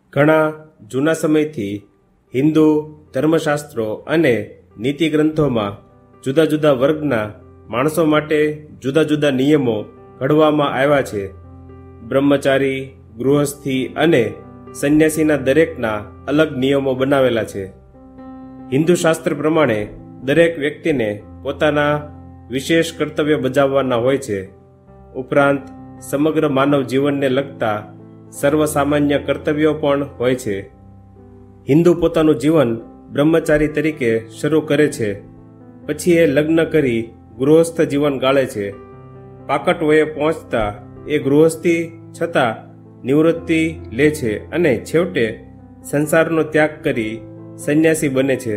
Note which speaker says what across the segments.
Speaker 1: ઘણા જૂના સમયથી હિન્દુ ધર્મશાસ્ત્રો અને નીતિ ગ્રંથોમાં જુદા જુદા વર્ગના માણસો માટે જુદા જુદા નિયમો ઘડવામાં આવ્યા છે. બ્રહ્મચારી, ગૃહસ્થી અને સંન્યાસીના દરેકના અલગ નિયમો બનાવેલા છે. હિન્દુ શાસ્ત્ર પ્રમાણે દરેક વ્યક્તિને પોતાના વિશેષ કર્તવ્ય બજાવવાના હોય છે. ઉપરાંત સમગ્ર માનવ જીવનને લગતા સર્વસામાન્ય કર્તવ્યો પણ હોય છે. હિન્દુ પોતાનું જીવન બ્રહ્મચારી તરીકે શરૂ કરે છે. પછી એ લગ્ન કરી ગૃહસ્થ જીવન ગાળે છે. પાકટ વયે પહોંચતા એ ગૃહસ્થી છતાં નિવૃત્તિ લે છે અને છેવટે સંસારનો ત્યાગ કરી સંન્યાસી બને છે.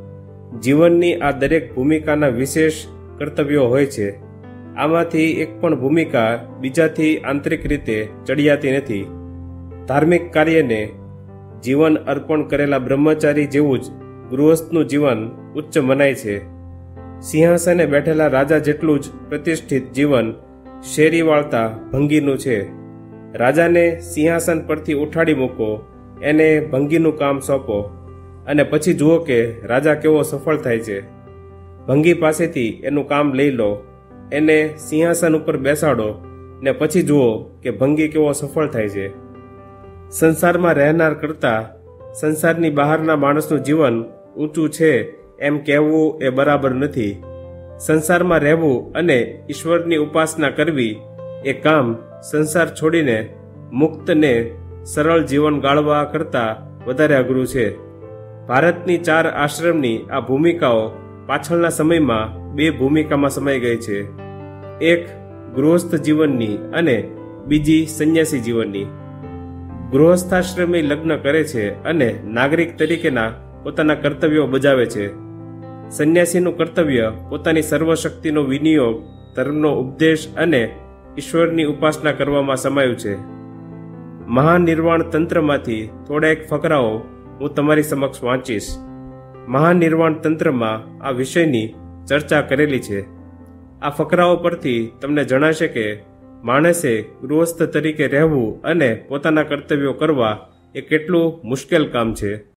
Speaker 1: જીવનની આ દરેક ભૂમિકાના વિશેષ કર્તવ્યો હોય છે. આમાંથી એક પણ ભૂમિકા બીજાથી આંતરિક રીતે ચડિયાતી નથી. ધાર્મિક કાર્યને જીવન અર્પણ કરેલા બ્રહ્મચારી જેવું જ ગૃહસ્થનું જીવન ઉચ્ચ મનાય છે. સિંહાસને બેઠેલા રાજા જેટલું જ પ્રતિષ્ઠિત જીવન શેરી વાળતા ભંગીનું છે. રાજાને સિંહાસન પરથી ઉઠાડી મૂકો, એને ભંગીનું કામ સોંપો અને પછી જુઓ કે રાજા કેવો સફળ થાય છે. ભંગી પાસેથી એનું કામ લઈ લો, એને સિંહાસન ઉપર બેસાડો ને પછી જુઓ કે ભંગી કેવો સફળ થાય છે. સંસારમાં રહેનાર કરતા સંસારની બહારના માણસનું જીવન ઊંચું છે એમ કહેવું એ બરાબર નથી. સંસારમાં રહેવું અને ઈશ્વરની ઉપાસના કરવી એ કામ સંસાર છોડીને મુક્ત ને સરળ જીવન ગાળવા કરતાં વધારે અઘરું છે. ભારતની 4 આશ્રમની આ ભૂમિકાઓ પાછળના સમયમાં 2 ભૂમિકામાં સમાઈ ગઈ છે. એક ગૃહસ્થ જીવનની અને બીજી સંન્યાસી જીવનની. ગૃહસ્થાશ્રમી લગ્ન કરે છે અને નાગરિક તરીકેના પોતાના કર્તવ્યો બજાવે છે. સંન્યાસીનું કર્તવ્ય પોતાની સર્વશક્તિનો વિનિયોગ, ધર્મનો ઉપદેશ અને ઈશ્વરની ઉપાસના કરવામાં સમાયું છે. મહાનિર્વાણ તંત્રમાંથી થોડા એક ફકરાઓ હું તમારી સમક્ષ વાંચીશ. મહાનિર્વાણ તંત્રમાં આ વિષયની ચર્ચા કરેલી છે. આ ફકરાઓ પરથી તમને જણાશે કે માણસે ગૃહસ્થ તરીકે રહેવું અને પોતાના કર્તવ્યો કરવા એ કેટલું મુશ્કેલ કામ છે.